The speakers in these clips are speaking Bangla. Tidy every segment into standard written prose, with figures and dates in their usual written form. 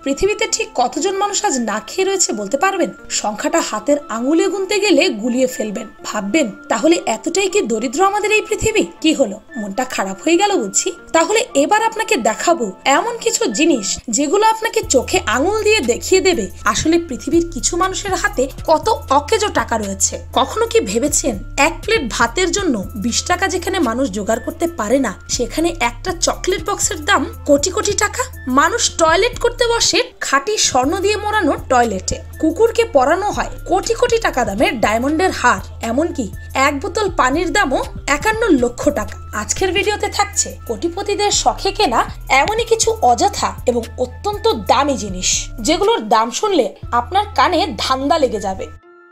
পৃথিবীতে ঠিক কতজন মানুষ আজ না খেয়ে রয়েছে বলতে পারবেন? সংখ্যাটা হাতের আঙুলে গুনতে গেলে গুলিয়ে ফেলবেন। ভাববেন, তাহলে এতটাই কি দরিদ্র আমাদের এই পৃথিবী? কি হলো, মনটা খারাপ হয়ে গেল বুঝছি? তাহলে এবার আপনাকে দেখাবো এমন কিছু জিনিস যেগুলো আপনাকে চোখে আঙুল দিয়ে দেখিয়ে দেবে আসলে পৃথিবীর কিছু মানুষের হাতে কত অকেজো টাকা রয়েছে। কখনো কি ভেবেছেন এক প্লেট ভাতের জন্য 20 টাকা যেখানে মানুষ জোগাড় করতে পারে না, সেখানে একটা চকলেট বক্সের দাম কোটি কোটি টাকা? মানুষ টয়লেট করতে বসে খাঁটি স্বর্ণ দিয়ে মোড়ানো টয়লেটে, কুকুরকে পরানো হয় কোটি কোটি টাকা দামের ডায়মন্ডের হার, এমনকি এক বোতল পানির দামও 51 লক্ষ টাকা। আজকের ভিডিওতে থাকছে কোটিপতিদের শখে কেনা এমনই কিছু অযথা এবং অত্যন্ত দামি জিনিস যেগুলোর দাম শুনলে আপনার কানে ধান্দা লেগে যাবে।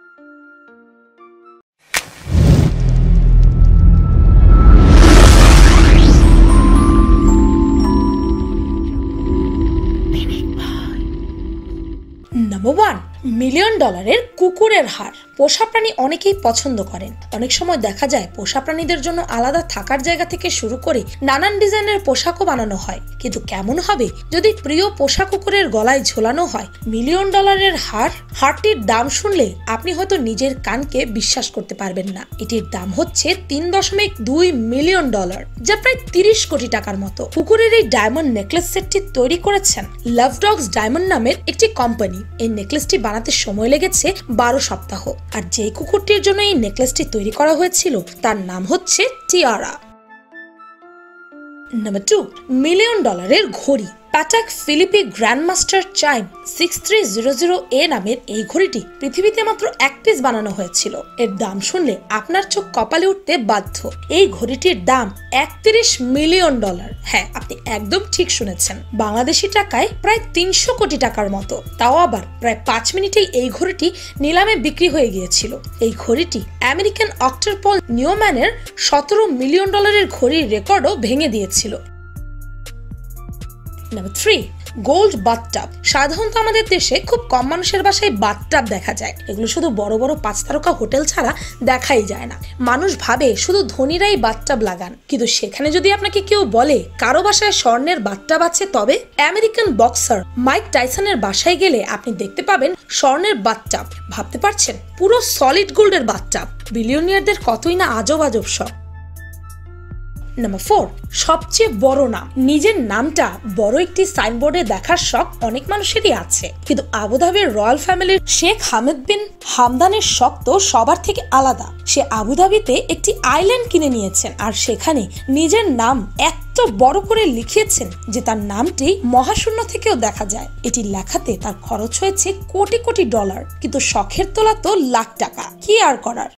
নাম্বার 1, $1,000,000 কুকুরের হাড়। পোষা প্রাণী অনেকেই পছন্দ করেন। অনেক সময় দেখা যায় পোষা প্রাণীদের জন্য আলাদা থাকার জায়গা থেকে শুরু করে নানান ডিজাইনের পোশাকও বানানো হয়। কিন্তু কেমন হবে যদি প্রিয় পোষা কুকুরের গলায় ঝোলানো হয় $1,000,000 হাড়? হাড়টির দাম শুনলে আপনি হয়তো নিজের কানকে বিশ্বাস করতে পারবেন না। এটির দাম হচ্ছে $3.2 মিলিয়ন, যা প্রায় 30 কোটি টাকার মতো। কুকুরের এই ডায়মন্ড নেকলেস সেটটি তৈরি করেছেন লাভ ডগস ডায়মন্ড নামের একটি কোম্পানি। এই নেকলেসটি বানাতে সময় লেগেছে 12 সপ্তাহ। আর যে কুকুরটির জন্য এই নেকলেসটি তৈরি করা হয়েছিল তার নাম হচ্ছে টিয়ারা। নাম্বার 2, $1,000,000 ঘড়ি। প্যাটাক ফিলিপি গ্র্যান্ডমাস্টার চাইম 6300A নামের এই ঘড়িটি পৃথিবীতে মাত্র 1 পিস বানানো হয়েছিল। এর দাম শুনলে আপনার চোখ কপালে উঠতে বাধ্য। এই ঘড়িটির দাম $31 মিলিয়ন। হ্যাঁ, আপনি একদম ঠিক শুনেছেন, বাংলাদেশি টাকায় প্রায় 300 কোটি টাকার মতো। তাও আবার প্রায় 5 মিনিটেই এই ঘড়িটি নিলামে বিক্রি হয়ে গিয়েছিল। এই ঘড়িটি আমেরিকান অক্টার পল নিউম্যানের $17 মিলিয়ন ঘড়ির রেকর্ডও ভেঙে দিয়েছিল। Number 3, gold bathtub. সাধারণত আমাদের দেশে খুব কম মানুষের বাসায় বাথটাব দেখা যায়। এগুলো শুধু বড় বড় 5 তারকা হোটেল ছাড়া দেখাই যায় না। মানুষ ভাবে শুধু ধনীরাই বাথটাব লাগান, কিন্তু সেখানে যদি আপনাকে কেউ বলে কারো বাসায় স্বর্ণের বাথটাব আছে, তবে আমেরিকান বক্সার মাইক টাইসনের বাসায় গেলে আপনি দেখতে পাবেন স্বর্ণের বাথটাব। ভাবতে পারছেন, পুরো সলিড গোল্ডের বাথটাব। বিলিয়নিয়ারদের কতই না আজব আজব শখ। নাম্বার 4, সবচেয়ে বড় নাম। নিজের নামটা বড় একটি সাইনবোর্ডে দেখার শখ অনেক মানুষেরই আছে, কিন্তু আবুধাবির রয়্যাল ফ্যামিলির শেখ হামেদ বিন হামদানের শখ তো সবার থেকে আলাদা। সে আবুধাবিতে একটি আইল্যান্ড কিনে নিয়েছেন আর সেখানে নিজের নাম এত বড় করে লিখিয়েছেন যে তার নামটি মহাশূন্য থেকেও দেখা যায়। এটি লেখাতে তার খরচ হয়েছে কোটি কোটি ডলার, কিন্তু শখের তোলা তো লাখ টাকা। কি আর করার।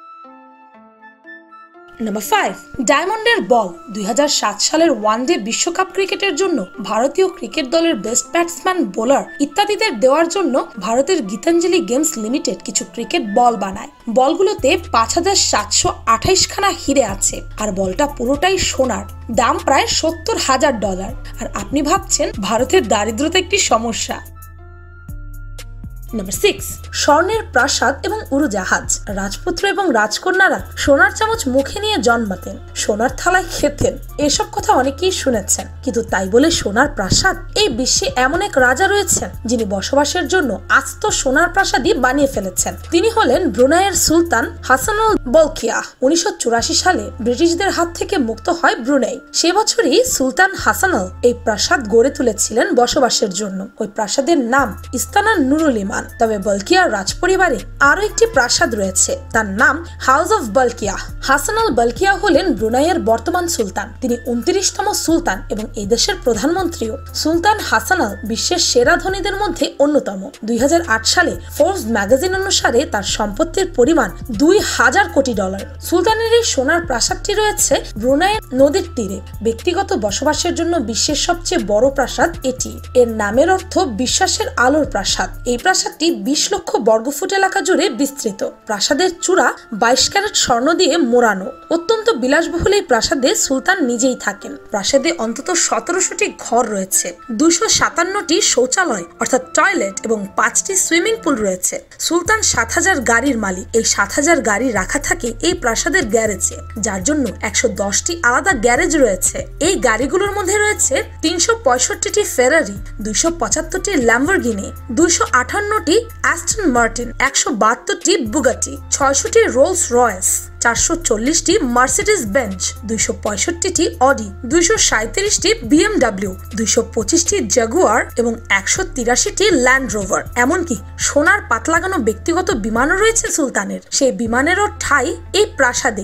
নাম্বার 5, ডায়মন্ডের বল। 2007 সালের ওয়ানডে বিশ্বকাপ ক্রিকেটের জন্য ভারতীয় ক্রিকেট দলের বেস্ট ব্যাটসম্যান, বোলার ইত্যাদিদের দেওয়ার জন্য ভারতের গীতাঞ্জলি গেমস লিমিটেড কিছু ক্রিকেট বল বানায়। বলগুলোতে 5728 খানা হিরে আছে আর বলটা পুরোটাই সোনার। দাম প্রায় $70,000। আর আপনি ভাবছেন ভারতের দারিদ্রতা একটি সমস্যা। নাম্বার 6, স্বর্ণের প্রাসাদ এবং উড়োজাহাজ। রাজপুত্র এবং রাজকন্যারা সোনার চামচ মুখে নিয়ে জন্মাতেন, সোনার থালায় খেতেন। এসব কথা অনেকেই শুনেছেন, কিন্তু তাই বলে সোনার প্রাসাদ? এই বিশ্বে এমন এক রাজা রয়েছেন যিনি বসবাসের জন্য আস্ত সোনার প্রাসাদই বানিয়ে ফেলেছেন। তিনি হলেন ব্রুনাইয়ের সুলতান হাসান আল বলকিয়াহ। 1984 সালে ব্রিটিশদের হাত থেকে মুক্ত হয় ব্রুনাই। সে বছরই সুলতান হাসান আল এই প্রাসাদ গড়ে তুলেছিলেন বসবাসের জন্য। ওই প্রাসাদের নাম ইস্তানা নুরুল ইমান। তবে বলকিয়া রাজপরিবারে আরো একটি প্রাসাদ রয়েছে, তার নাম house of Bolkiah. Hassan Al Bolkiah হলেন ব্রুনাইয়ের বর্তমান সুলতান। তিনি 29তম সুলতান এবং এই দেশের প্রধানমন্ত্রীও। সুলতান হাসান আল বিশ্বের সেরা ধনীদের মধ্যে অন্যতম। 2008 সালে ফোর্বস ম্যাগাজিন অনুসারে তার সম্পত্তির পরিমাণ $2,000 কোটি। সুলতানের এই সোনার প্রাসাদটি রয়েছে ব্রুনাইয়ের নদীর তীরে। ব্যক্তিগত বসবাসের জন্য বিশ্বের সবচেয়ে বড় প্রাসাদ এটি। এর নামের অর্থ বিশ্বাসের আলোর প্রাসাদ। এই প্রাসাদ প্রাসাদটি 20 লক্ষ বর্গফুট এলাকা জুড়ে বিস্তৃত। প্রাসাদের চূড়া 22 ক্যারেট স্বর্ণ দিয়ে মোড়ানো। অত্যন্ত বিলাসবহুল এই প্রাসাদে সুলতান নিজেই থাকেন। প্রাসাদে অন্তত 1700টি ঘর রয়েছে, 257টি শৌচালয় অর্থাৎ টয়লেট এবং 5টি সুইমিং পুল রয়েছে। সুলতান 7000 গাড়ির মালিক। এই 7000 গাড়ি রাখা থাকে এই প্রাসাদের গ্যারেজে, যার জন্য 110টি আলাদা গ্যারেজ রয়েছে। এই গাড়িগুলোর মধ্যে রয়েছে 365টি ফেরারি, 275টি ল্যাম্বরগিনি, 258টি অ্যাস্টন মার্টিন, 172টি বুগাটি, 600টি রোলস রয়েস, 440টি মার্সিডিজ বেঞ্চ, 265টি অডি, 237টি বিএমডব্লিউ, 225টি জাগুয়ার এবং 183টি ল্যান্ড রোভার। এমনকি সোনার পাত লাগানো ব্যক্তিগত বিমানও রয়েছে সুলতানের। সেই বিমানেরও ঠাঁই এই প্রাসাদে।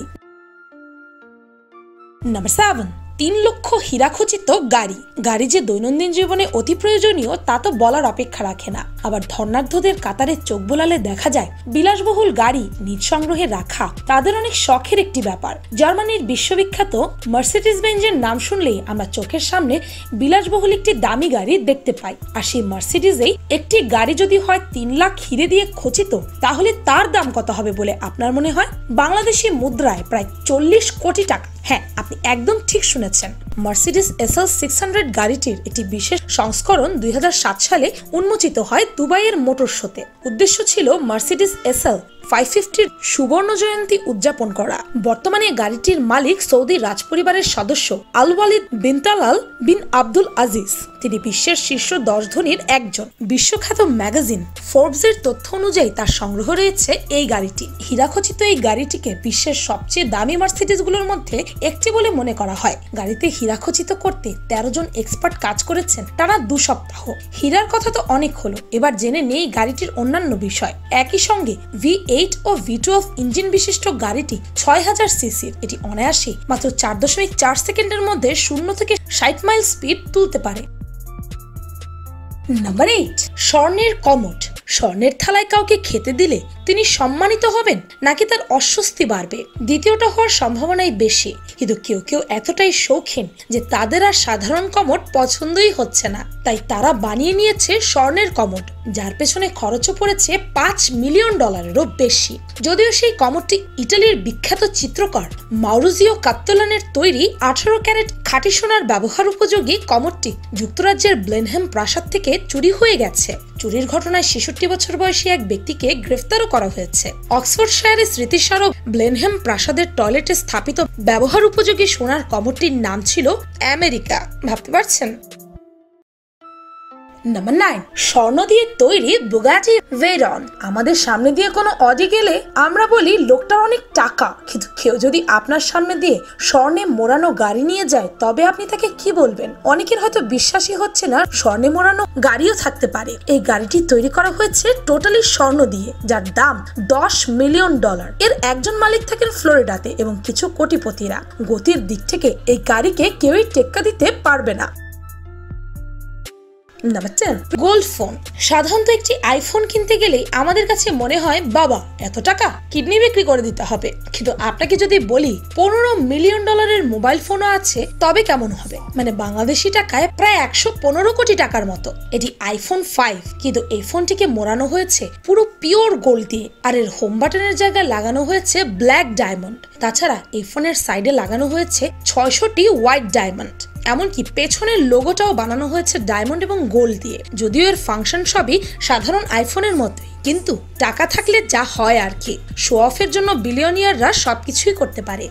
নাম্বার 7, 3 লক্ষ হীরাখচিত গাড়ি। গাড়ি যে দৈনন্দিন জীবনে অতি প্রয়োজনীয় তা তো বলার অপেক্ষা রাখে না। আবার ধর্নাঢ্যদের কাতারে চোখ বোলালে দেখা যায় বিলাসবহুল গাড়ি নিজ সংগ্রহে রাখা তাদের অনেক শখের একটি ব্যাপার। জার্মানির বিশ্ববিখ্যাত মার্সিডিজ বেঞ্জের নাম শুনলেই আমরা চোখের সামনে বিলাসবহুল একটি দামি গাড়ি দেখতে পাই। আর সেই মার্সিডিজেই একটি গাড়ি যদি হয় 3 লাখ হিরে দিয়ে খচিত, তাহলে তার দাম কত হবে বলে আপনার মনে হয়? বাংলাদেশি মুদ্রায় প্রায় 40 কোটি টাকা। হ্যাঁ, আপনি একদম ঠিক শুনেছেন। মার্সিডিজ SL 600 গাড়িটির একটি বিশেষ সংস্করণ 2007 সালে উন্মোচিত হয় দুবাইয়ের মোটর শোতে। উদ্দেশ্য ছিল মার্সিডিজ SL 550 সুবর্ণ জয়ন্তী উদযাপন করা। বর্তমানে গাড়িটির মালিক সৌদি রাজপরিবারের সদস্য Al Waleed bin Talal bin Abdul Aziz. তিনি বিশ্বের শীর্ষ 10 ধনীর একজন। বিশ্বখ্যাত ম্যাগাজিন ফোর্বসের তথ্য অনুযায়ী তার সংগ্রহ রয়েছে এই গাড়িটি। হীরাখচিত এই গাড়িটিকে বিশ্বের সবচেয়ে দামি মার্সিডিজগুলোর মধ্যে একটি বলে মনে করা হয়। গাড়িতে হীরাখচিত করতে 13 জন এক্সপার্ট কাজ করেছেন টানা 2 সপ্তাহ। হীরার কথা তো অনেক হলো, এবার জেনে নেই গাড়িটির অন্যান্য বিষয়। একই সঙ্গে V8 ও V12 ইঞ্জিন বিশিষ্ট গাড়িটি 6000 সিসির। এটি অনায়াসে মাত্র 4.4 সেকেন্ডের মধ্যে 0 থেকে 60 মাইল স্পিড তুলতে পারে। নাম্বার 8, স্বর্ণের কমোড। স্বর্ণের থালায় কাউকে খেতে দিলে তিনি সম্মানিত হবেন নাকি তার অস্বস্তি বাড়বে? দ্বিতীয়টা হওয়ার সম্ভাবনাই বেশি। কিন্তু কেউ কেউ এতটাই শৌখিন যে তাদের আর সাধারণ কমোড পছন্দই হচ্ছে না, তাই তারা বানিয়ে নিয়েছে স্বর্ণের কমোড, যার পেছনে খরচও পড়েছে $5 মিলিয়ন বেশি। যদিও সেই কমোডটি ইটালির বিখ্যাত চিত্রকর মাউরিজিও কাত্তোলানের তৈরি 18 ক্যারেট খাঁটি সোনার ব্যবহার উপযোগী কমোডটি যুক্তরাজ্যের ব্লেনহেম প্রাসাদ থেকে চুরি হয়ে গেছে। চুরির ঘটনায় 66 বছর বয়সী এক ব্যক্তিকে গ্রেফতারও করা হয়েছে। অক্সফোর্ডশায়ারের স্মৃতিস্মারক ব্লেনহেম প্রাসাদের টয়লেটে স্থাপিত ব্যবহার উপযোগী সোনার কমোডটির নাম ছিল আমেরিকা। ভাবতে পারছেন? নাম্বার 9, স্বর্ণ দিয়ে তৈরি বুগাটি ভেরন। আমাদের সামনে দিয়ে কোনো অডি গেলে আমরা বলি লোকটার অনেক টাকা, কিন্তু কেউ যদি আপনার সামনে দিয়ে স্বর্ণে মোড়ানো গাড়ি নিয়ে যায় তবে আপনি তাকে কি বলবেন? অনেকের হয়তো বিশ্বাসই হচ্ছে না স্বর্ণে মোড়ানো গাড়িও থাকতে পারে। এই গাড়িটি তৈরি করা হয়েছে টোটালি স্বর্ণ দিয়ে, যার দাম $10 মিলিয়ন। এর একজন মালিক থাকেন ফ্লোরিডাতে এবং কিছু কোটিপতিরা। গতির দিক থেকে এই গাড়িকে কেউই টেক্কা দিতে পারবে না। Number 10, gold phone. সাধারণত একটি আইফোন কিনতে গেলেই আমাদের কাছে মনে হয় বাবা এত টাকা, কিডনি বিক্রি করে দিতে হবে। কিন্তু আপনাকে যদি বলি $15 মিলিয়ন মোবাইল ফোনও আছে, তবে কেমন হবে? মানে বাংলাদেশি টাকায় প্রায় 115 কোটি টাকার মতো। এটি আইফোন 5, কিন্তু এই ফোনটিকে মোড়ানো হয়েছে পুরো পিওর গোল্ড দিয়ে, আর এর হোম বাটনের জায়গায় লাগানো হয়েছে ব্ল্যাক ডায়মন্ড। তাছাড়া এই ফোনের সাইডে লাগানো হয়েছে 600টি হোয়াইট ডায়মন্ড। এমনকি পেছনের লোগোটাও বানানো হয়েছে ডায়মন্ড এবং গোল্ড দিয়ে। যদিও এর ফাংশন সবই সাধারণ আইফোনের মতোই, কিন্তু টাকা থাকলে যা হয় আর কি, শো অফের জন্য বিলিয়নিয়াররা সবকিছুই করতে পারে।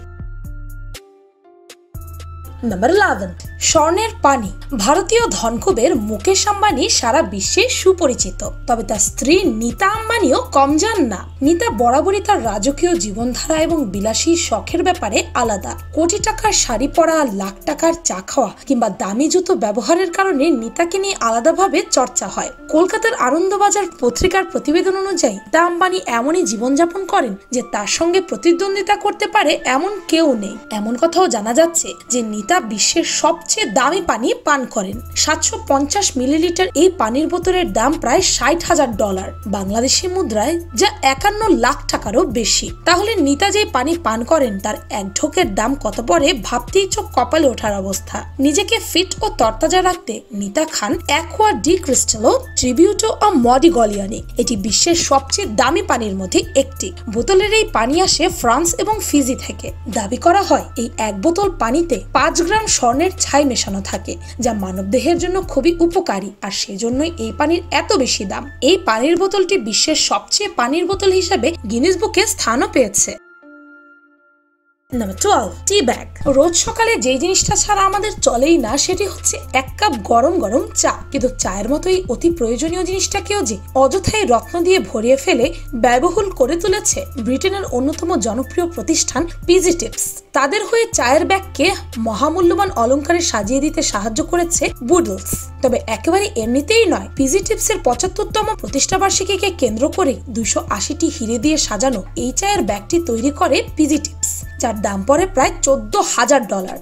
নাম্বার 11, স্বর্ণের পানি। ভারতীয় ধনকুবের মুকেশ আম্বানি সারা বিশ্বে সুপরিচিত, তবে তার স্ত্রী নীতা আম্বানিও কম যান না। নীতা বরাবরই তার রাজকীয় জীবনধারা এবং বিলাসী শখের ব্যাপারে আলাদা। কোটি টাকার শাড়ি পরা, লাখ টাকার চা খাওয়া কিংবা দামি জুতো ব্যবহারের কারণে নীতাকে নিয়ে আলাদাভাবে চর্চা হয়। কলকাতার আনন্দবাজার পত্রিকার প্রতিবেদন অনুযায়ী নীতা আম্বানি এমনই জীবনযাপন করেন যে তার সঙ্গে প্রতিদ্বন্দ্বিতা করতে পারে এমন কেউ নেই। এমন কথাও জানা যাচ্ছে যে নীতা নিতা বিশ্বের সবচেয়ে দামি পানি পান করেন। 750 মিলিলিটার এই পানির বোতলের দাম প্রায় $60,000, বাংলাদেশি মুদ্রায় যা 51 লাখ টাকারও বেশি। তাহলে নিতা যে পানি পান করেন তার এক ঢোকের দাম কত পড়ে ভাবতেই চোখ কপালে ওঠার অবস্থা। নিজেকে ফিট ও তরতাজা রাখতে নিতা খান অ্যাকোয়া ডি ক্রিস্টালো ট্রিবিউটো ও মডিগলিয়ানি। এটি বিশ্বের সবচেয়ে দামি পানির মধ্যে একটি। বোতলের এই পানি আসে ফ্রান্স এবং ফিজি থেকে। দাবি করা হয় এই এক বোতল পানিতে 5 গ্রাম স্বর্ণের ছাই মেশানো থাকে, যা মানবদেহের জন্য খুবই উপকারী, আর সেজন্যই এই পানির এত বেশি দাম। এই পানির বোতলটি বিশ্বের সবচেয়ে পানির বোতল হিসেবে গিনেস বুকে স্থানও পেয়েছে। নাম্বার 12, টি ব্যাগ। রোজ সকালে যে জিনিসটা ছাড়া আমাদের চলেই না সেটি হচ্ছে 1 কাপ গরম গরম চা। কিন্তু চায়ের মতো এই অতি প্রয়োজনীয় জিনিসটাকেও যে অযথাই রত্ন দিয়ে ভরিয়ে ফেলে ব্যয়বহুল করে তুলেছে ব্রিটেনের অন্যতম জনপ্রিয় প্রতিষ্ঠান পিজি টিপস। তাদের হয়ে চায়ের ব্যাগকে মহামূল্যবান অলংকারে সাজিয়ে দিতে সাহায্য করেছে বুডলস। তবে একেবারে এমনিতেই নয়, পিজি টিপসের 75তম প্রতিষ্ঠাবার্ষিকীকে কেন্দ্র করে 280টি হিরে দিয়ে সাজানো এই চায়ের ব্যাগটি তৈরি করে পিজি টিপস, যার দাম পড়ে প্রায় $14,000।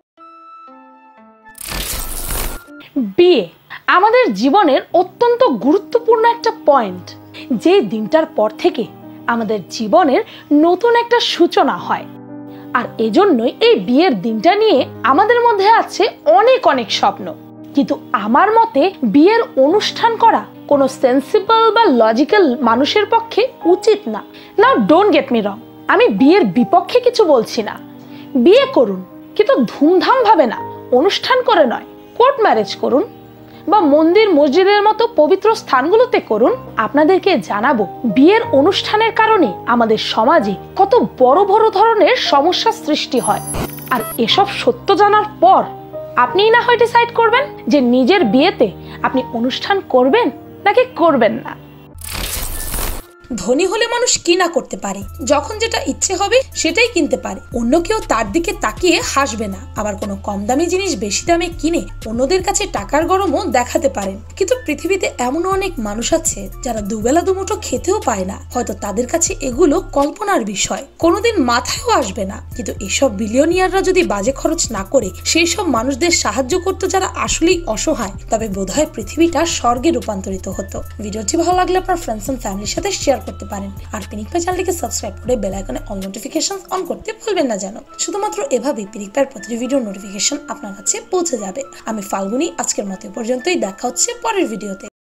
বিয়ে আমাদের জীবনের অত্যন্ত গুরুত্বপূর্ণ একটা পয়েন্ট। যে দিনটার পর থেকে আমাদের জীবনের নতুন একটা সূচনা হয়, আর এজন্যই এই বিয়ের দিনটা নিয়ে আমাদের মধ্যে আছে অনেক অনেক স্বপ্ন। কিন্তু আমার মতে বিয়ের অনুষ্ঠান করা কোনো সেন্সিবল বা লজিক্যাল মানুষের পক্ষে উচিত না। Now don't get me wrong, আমি বিয়ের বিপক্ষে কিছু বলছি না। বিয়ে করুন, কিন্তু ধুমধাম ভাবে না, অনুষ্ঠান করে নয়। কোর্ট ম্যারেজ করুন বা মন্দির মসজিদের মতো পবিত্র স্থানগুলোতে করুন। আপনাদেরকে জানাবো বিয়ের অনুষ্ঠানের কারণে আমাদের সমাজে কত বড় বড় ধরনের সমস্যার সৃষ্টি হয়। আর এসব সত্য জানার পর আপনিই না হয় ডিসাইড করবেন যে নিজের বিয়েতে আপনি অনুষ্ঠান করবেন নাকি করবেন না। ধনী হলে মানুষ কি না করতে পারে, যখন যেটা ইচ্ছে হবে সেটাই কিনতে পারে। অন্য কেউ তার দিকে তাকিয়ে হাসবে না। আবার কোনো কম দামি জিনিস বেশি দামে কিনে অন্যদের কাছে টাকার গরমও দেখাতে পারেন। কিন্তু পৃথিবীতে এমনও অনেক মানুষ আছে যারা দুবেলা দুমুঠো খেতেও পায় না। হয়তো তাদের কাছে এগুলো কল্পনার বিষয়, কোনোদিন মাথায়ও আসবে না। কিন্তু এসব বিলিয়নিয়াররা যদি বাজে খরচ না করে সেই সব মানুষদের সাহায্য করতো যারা আসলেই অসহায়, তবে বোধহয় পৃথিবীটা স্বর্গে রূপান্তরিত হতো। ভিডিওটি ভালো লাগলে আপনার ফ্রেন্ডস এন্ড ফ্যামিলির সাথে শেয়ার করতে পারেন। আর পিনিক পাই চ্যানেলটিকে সাবস্ক্রাইব করে বেল আইকনে অল নোটিফিকেশন অন করতে ভুলবেন না যেন। শুধুমাত্র এভাবেই পিনিক পাইয়ের প্রতিটি ভিডিওর নোটিফিকেশন আপনার কাছে পৌঁছে যাবে। আমি ফাল্গুনি, আজকের মতো পর্যন্তই। দেখা হচ্ছে পরের ভিডিওতে।